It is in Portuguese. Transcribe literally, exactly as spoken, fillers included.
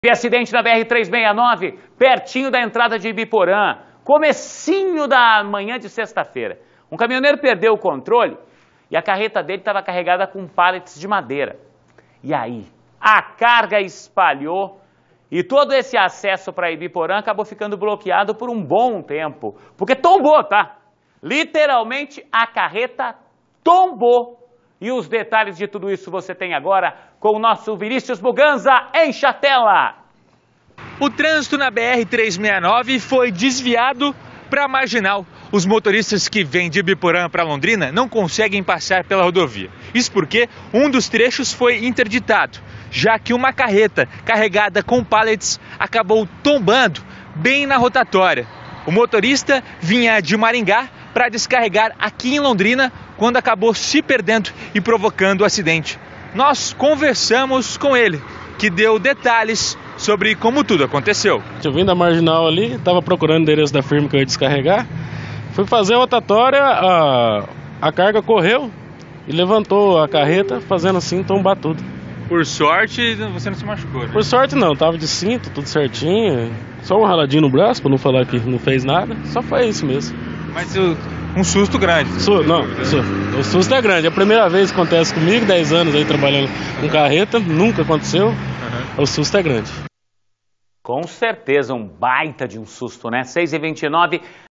E acidente na B R trezentos e sessenta e nove, pertinho da entrada de Ibiporã, comecinho da manhã de sexta-feira. Um caminhoneiro perdeu o controle e a carreta dele estava carregada com pallets de madeira. E aí, a carga espalhou e todo esse acesso para Ibiporã acabou ficando bloqueado por um bom tempo. Porque tombou, tá? Literalmente, a carreta tombou. E os detalhes de tudo isso você tem agora com o nosso Vinícius Buganza. Enche a tela! O trânsito na B R trezentos e sessenta e nove foi desviado para a Marginal. Os motoristas que vêm de Ibiporã para Londrina não conseguem passar pela rodovia. Isso porque um dos trechos foi interditado, já que uma carreta carregada com pallets acabou tombando bem na rotatória. O motorista vinha de Maringá para descarregar aqui em Londrina quando acabou se perdendo e provocando o acidente. Nós conversamos com ele, que deu detalhes sobre como tudo aconteceu. Eu vim da Marginal ali, estava procurando o endereço da firma que eu ia descarregar. Fui fazer a rotatória, a, a carga correu e levantou a carreta, fazendo assim tombar tudo. Por sorte, você não se machucou, né? Por sorte não, tava de cinto, tudo certinho. Só um raladinho no braço, para não falar que não fez nada. Só foi isso mesmo. Mas um susto grande. Su não, su o susto é grande. É a primeira vez que acontece comigo, dez anos aí trabalhando com carreta, nunca aconteceu. Uhum. O susto é grande. Com certeza, um baita de um susto, né? seis e vinte e nove.